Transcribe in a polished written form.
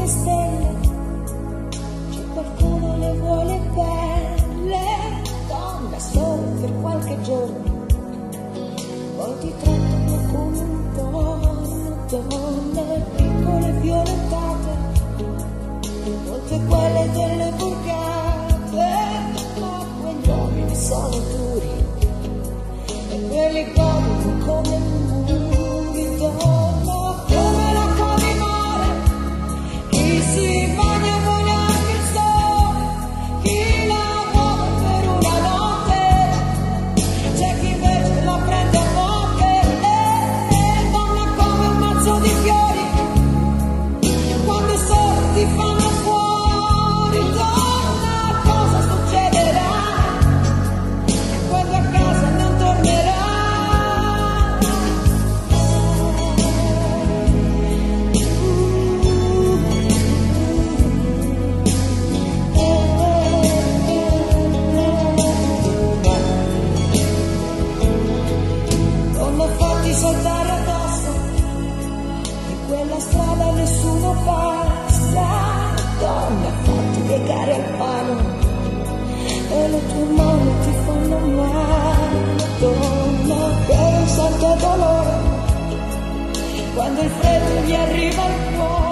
le stelle, c'è qualcuno le vuole belle, donna solo per qualche giorno, poi ti trattano come un dono, donne piccole violentate, molte quelle delle borgate, ma quegli uomini sono duri e quelli godono come muri, donna come l'acqua di mare, chi si bagna vuole anche il sole, chi lavora per una notte, c'è chi invece la prende a botte, donna come un mazzo di fiori, quando il sole ti fanno fuori, donna cosa succederà quando a casa non tornerai? Donna fatti saltare addosso, in quella strada nessuno passa, donna fatti piegare al palo e le tue mani ti fanno male, donna per un santo dolore, quando il freddo gli arriva al cuore.